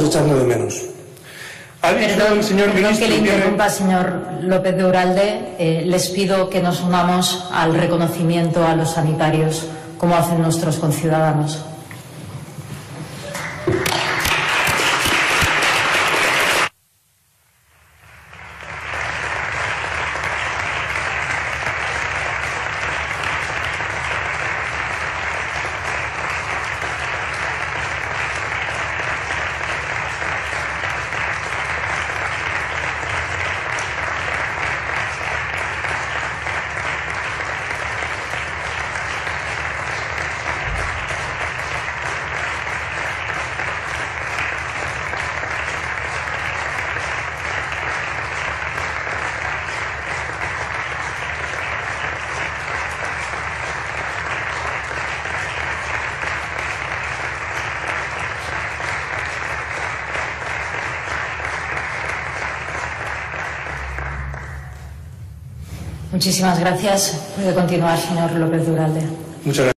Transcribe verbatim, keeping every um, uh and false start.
estamos echando de menos. Ha dicho Perdón, el señor perdón ministro que le tiene- interrumpa, señor López de Uralde. Eh, les pido que nos unamos al reconocimiento a los sanitarios, como hacen nuestros conciudadanos. Muchísimas gracias. Puede continuar, señor López de Uralde. Muchas gracias.